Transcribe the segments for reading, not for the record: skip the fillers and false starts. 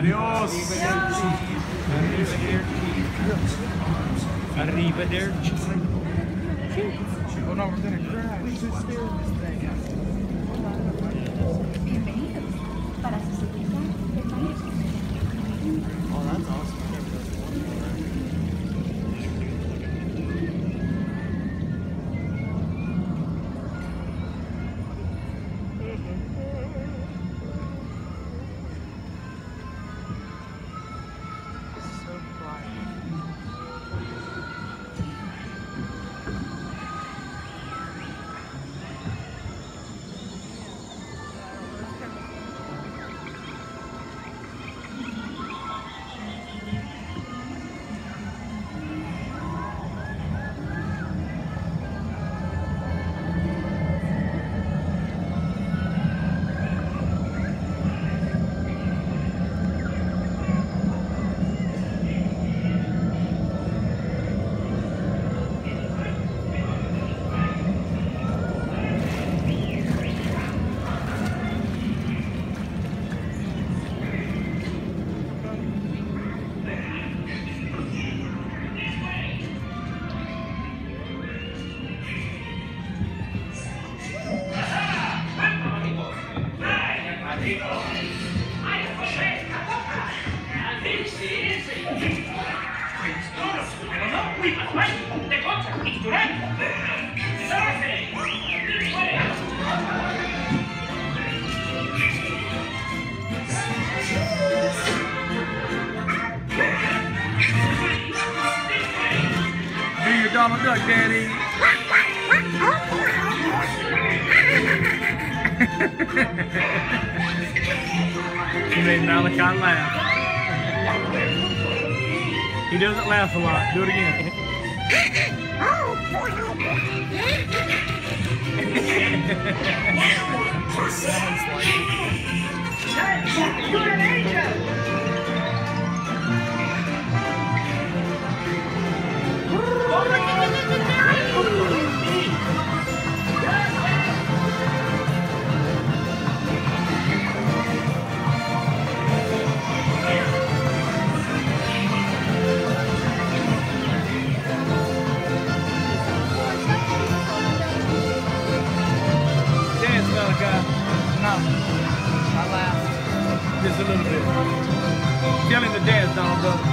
Adios. Arrivederci. Oh no, we're gonna crash. Oh, that's awesome. Donald Duck, Daddy. He made Malachi laugh. He doesn't laugh a lot. Do it again. Sounds like it. You're an angel. I laughed. Just a little bit. Tell him to dance, Donald Duck.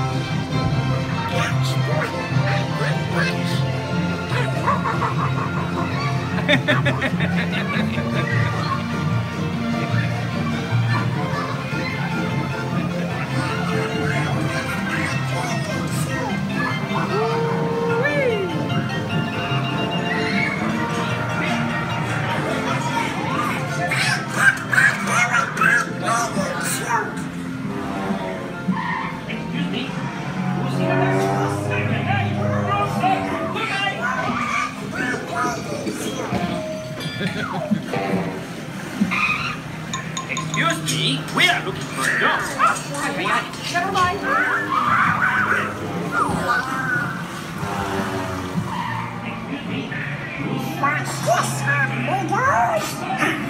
Excuse me, we are looking for a dog. Never mind. Excuse me. What's this, amigos?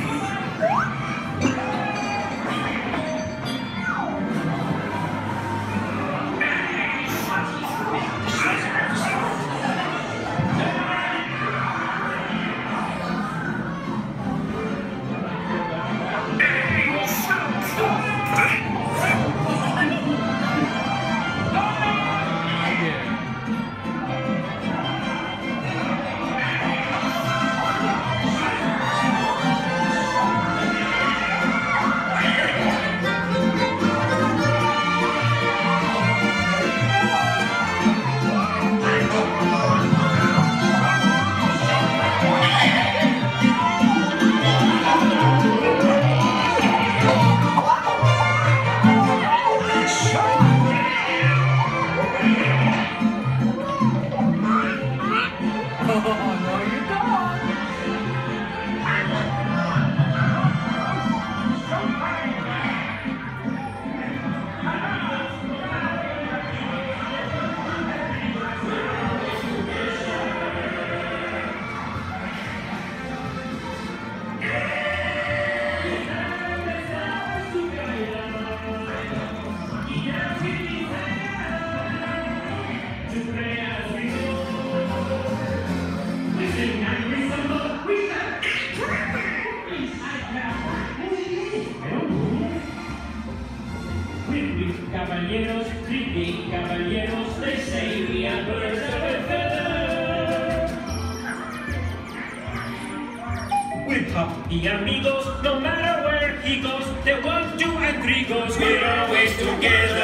The amigos, no matter where he goes, the 1, 2, and 3 goes. We're always together.